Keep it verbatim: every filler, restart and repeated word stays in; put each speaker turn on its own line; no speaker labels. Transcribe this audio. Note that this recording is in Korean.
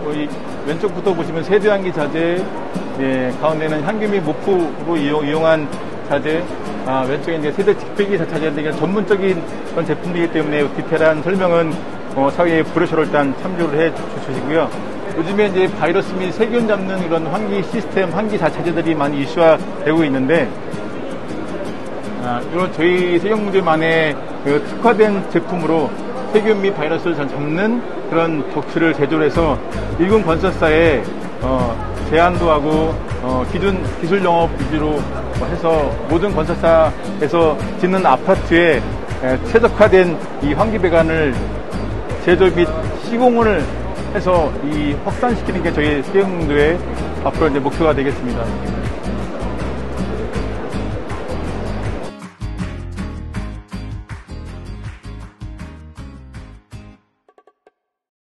이 왼쪽부터 보시면 세대환기 자재, 예, 가운데는 향균 및 모프로 이용, 이용한 자재, 아, 왼쪽에 이제 세대 직배기 자재인데 전문적인 그런 제품이기 때문에 디테일한 설명은 어, 사회의 브로셔로 일단 참조를 해 주시고요. 요즘에 이제 바이러스 및 세균 잡는 이런 환기 시스템, 환기 자체들이 많이 이슈화되고 있는데, 아, 이런 저희 세경문제만의 그 특화된 제품으로 세균 및 바이러스를 잡는 그런 덕트를 제조를 해서 일군 건설사에 어, 제한도 하고 어, 기준 기술 영업 위주로 해서 모든 건설사에서 짓는 아파트에 에, 최적화된 이 환기 배관을 제조 및 시공을 해서 이 확산시키는 게 저희 세경문제의 앞으로 이제 목표가 되겠습니다.